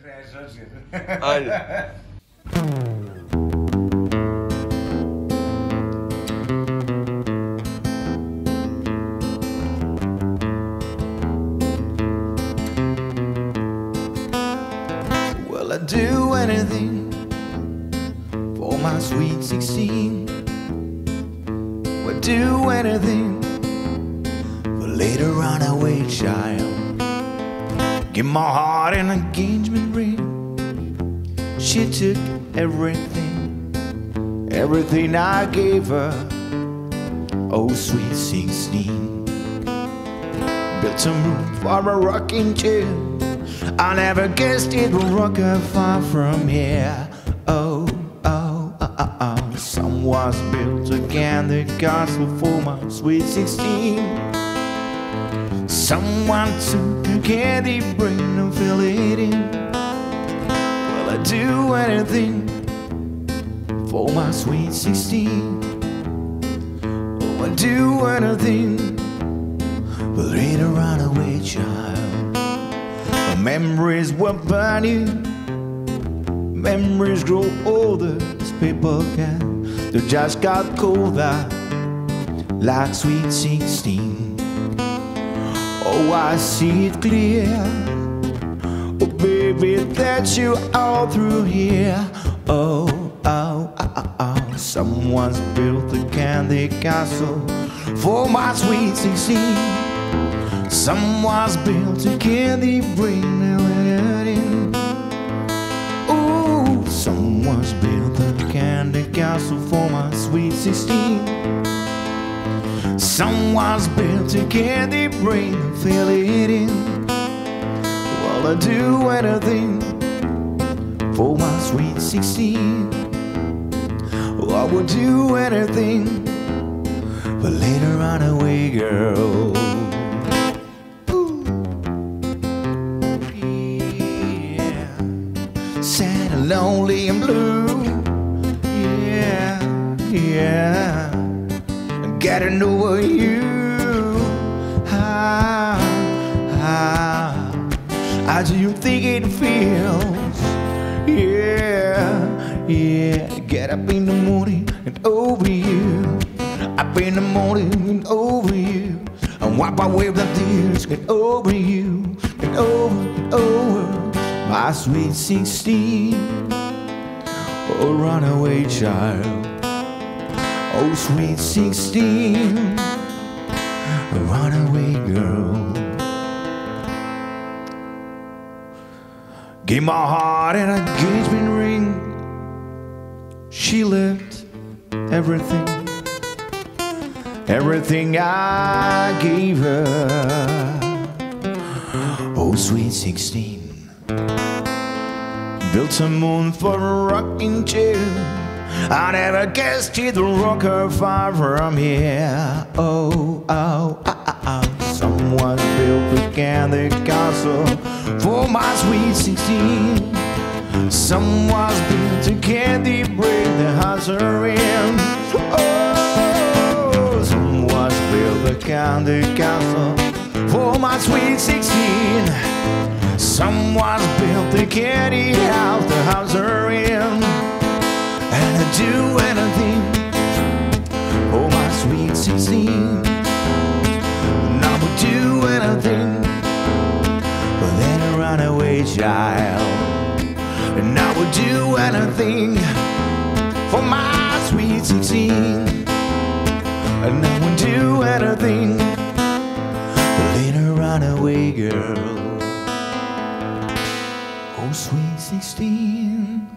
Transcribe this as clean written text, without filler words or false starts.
Aynen. Well, I'd do anything for my sweet 16. Would do anything for later runaway child. Give my heart an engagement ring. She took everything, everything I gave her. Oh, sweet 16. Built a room for a rocking chair. I never guessed it would rock her far from here. Oh, oh, oh, oh, oh. Someone's built a candy castle for my sweet 16. Someone took a candy brain and filled it in. Well, I'd do anything for my sweet 16. Oh, I'd do anything for later runaway child. Memories were burning, memories grow older as people can. They just got colder, like sweet 16. Oh, I see it clear. Oh, baby, that you all through here. Oh, oh, oh, oh. Someone's built a candy castle for my sweet 16. Someone's built a candy brain and in. Ooh, someone's built a candy castle for my sweet 16. Someone's built a candy brain and fill it in. Well, I'd do anything for my sweet 16. Oh, I would do anything for later runaway girl. Sad and lonely and blue. Yeah, yeah. Getting over you. How do you think it feels? Yeah, yeah. Get up in the morning and over you. Up in the morning and over you. And wipe away the tears. Get over you. Get over. My sweet 16, oh runaway child. Oh sweet 16, a runaway girl. Gave my heart an engagement ring. She left everything, everything I gave her. Oh sweet 16. Built a moon for a rocking chair. I never guessed it would rock her far from here. Oh, oh, oh, oh, oh. Someone built a candy castle for my sweet 16. Someone's built a candy brain that has her in. Oh, someone's built a candy castle for my sweet 16. Someone's built a candy house to house her in. And I'd do anything for my sweet 16. And I would do anything for that runaway child. And I would do anything for my sweet 16. And I would do anything for later runaway girl. Oh, sweet 16.